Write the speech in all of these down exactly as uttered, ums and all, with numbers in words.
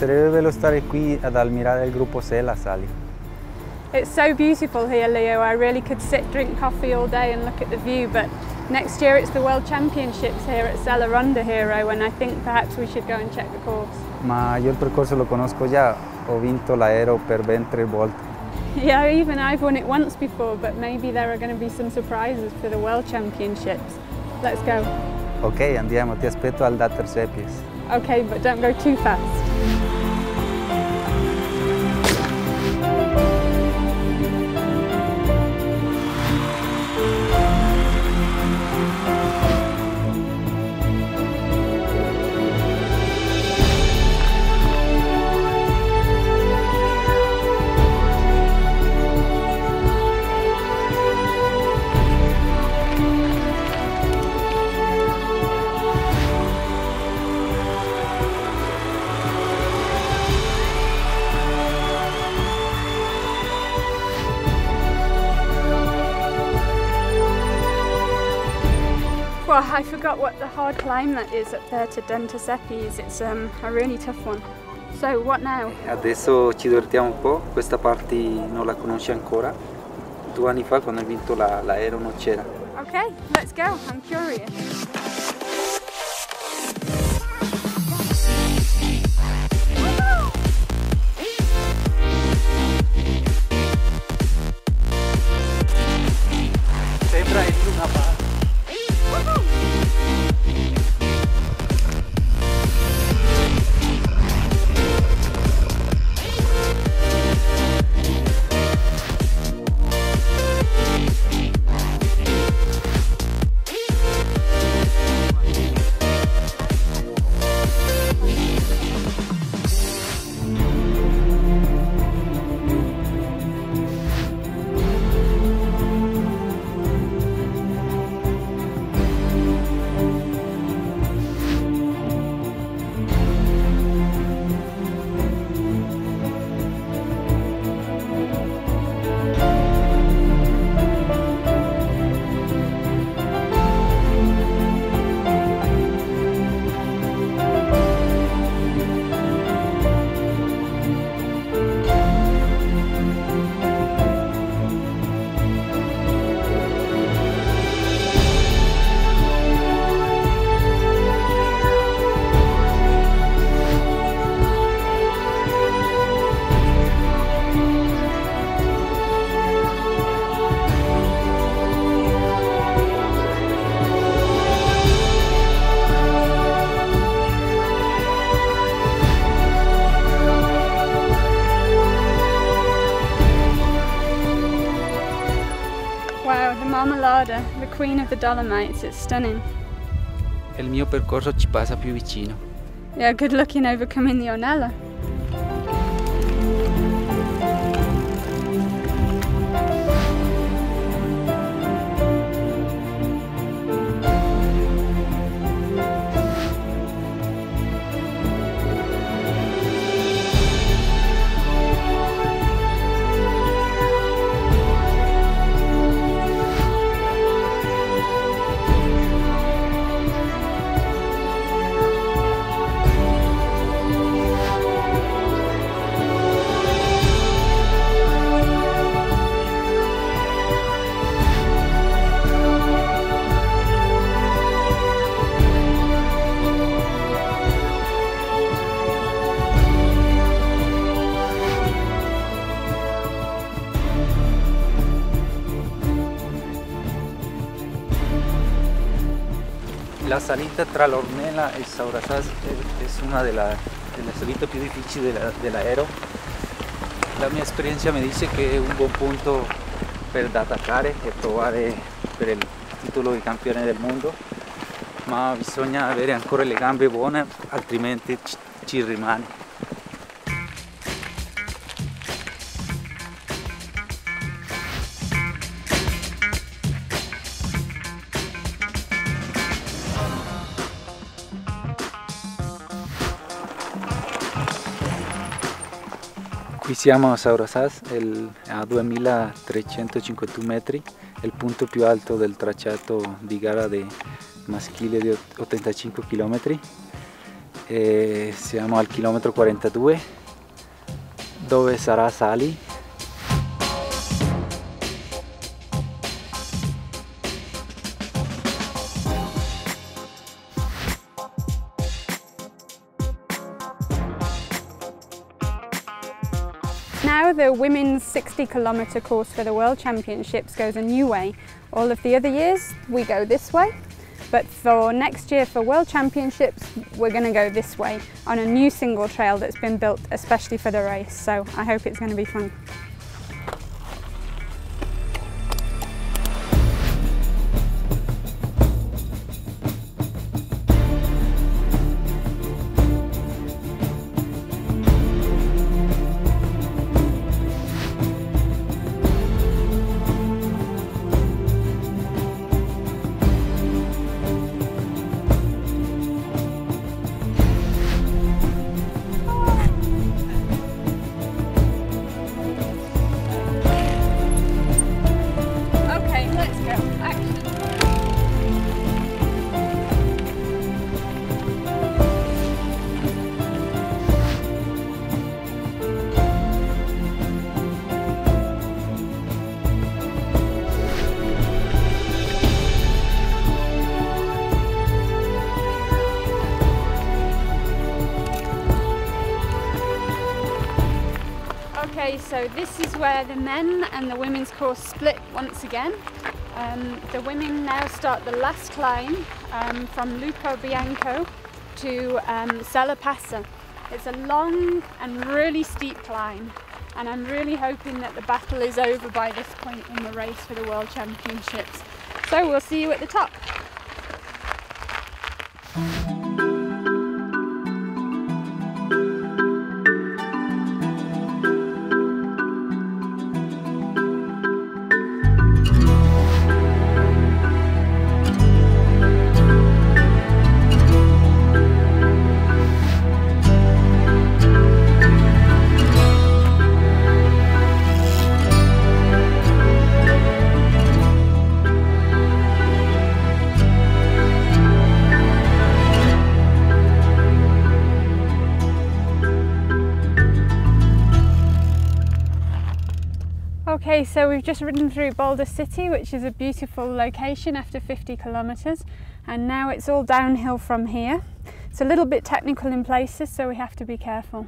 sarebbe bello stare qui ad ammirare il gruppo Sella, Sally. It's so beautiful here, Leo. I really could sit, drink coffee all day and look at the view, but next year it's the World Championships here at Sella Ronda Hero, and I think perhaps we should go and check the course. Ma io il percorso lo conosco già, ho vinto l'aero per ben tre volte. Yeah, even I've won it once before, but maybe there are going to be some surprises for the World Championships. Let's go. Ok, andiamo, ti aspetto al Dater Sepies. Okay, but don't go too fast. Well, I forgot what the hard climb that is up there to Denta Sepies. It's um, a really tough one. So, what now? Adesso ci divertiamo un po', questa parte non la conosci ancora. Due anni fa quando hai vinto l'aereo non c'era. Okay, let's go, I'm curious. Sembra in una parte. Wow, the Marmolada, the queen of the Dolomites, it's stunning. Il mio percorso ci passa più vicino. Yeah, good luck in overcoming the Ornella. La salita tra l'Ornella e Saurasás es una de, la, de las salitas più difficili dell'aereo. La mia esperienza mi dice che è un buon punto per attaccare e provare per il titolo di campione del mondo, ma bisogna avere ancora le gambe buone, altrimenti ci, ci rimane. Qui siamo a Saurasás, el, a duemilatrecentocinquantuno metri, il punto più alto del tracciato di gara de maschile di ottantacinque chilometri. e siamo al chilometro quarantadue dove sarà Sali. Now the women's sixty kilometre course for the World Championships goes a new way. All of the other years we go this way, but for next year for World Championships we're going to go this way on a new single trail that's been built especially for the race, so I hope it's going to be fun. Okay, so this is where the men and the women's course split once again. Um, the women now start the last climb um, from Lupo Bianco to um, Sella Passa. It's a long and really steep climb, and I'm really hoping that the battle is over by this point in the race for the World Championships. So we'll see you at the top. Okay, so we've just ridden through Boulder City, which is a beautiful location after fifty kilometres, and now it's all downhill from here. It's a little bit technical in places, so we have to be careful.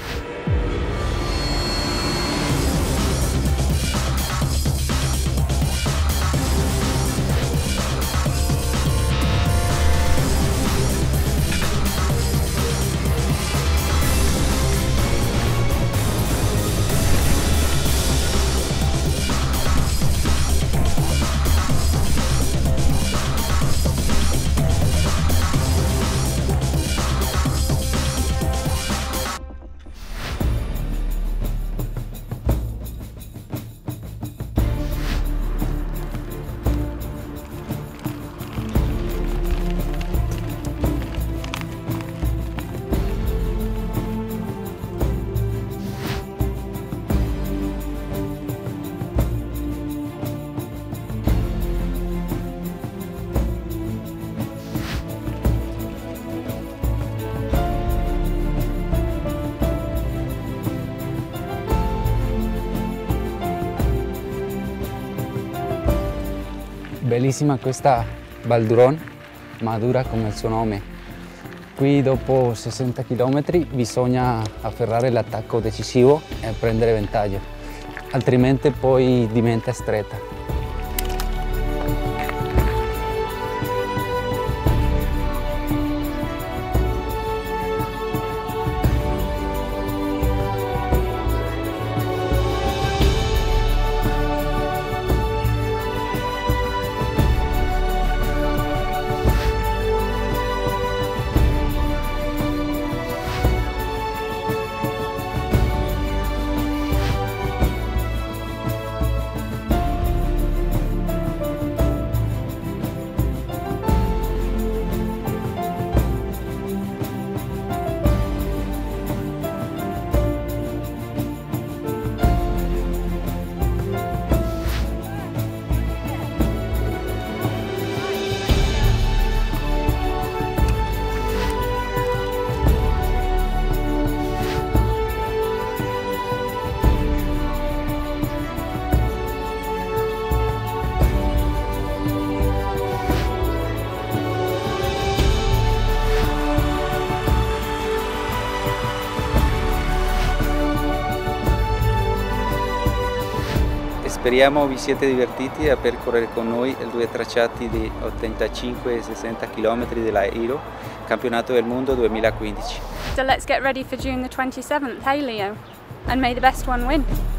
Bellissima questa Val d'Huron, ma dura come il suo nome. Qui dopo sessanta chilometri bisogna afferrare l'attacco decisivo e prendere vantaggio, altrimenti poi diventa stretta. Speriamo vi siete divertiti a percorrere con noi i due tracciati di ottantacinque e sessanta chilometri dell'Airo, campionato del mondo duemilaquindici. So let's get ready for June the twenty-seventh, hey Leo, and may the best one win.